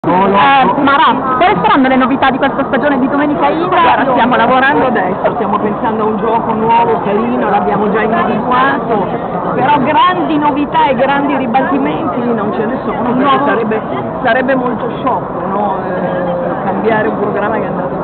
Mara, quali saranno le novità di questa stagione di Domenica Ida? Guarda, stiamo lavorando adesso, stiamo pensando a un gioco nuovo, carino, l'abbiamo già individuato, però grandi novità e grandi ribaltimenti non ce ne sono, perché sarebbe molto sciocco, no? Cambiare un programma che è andato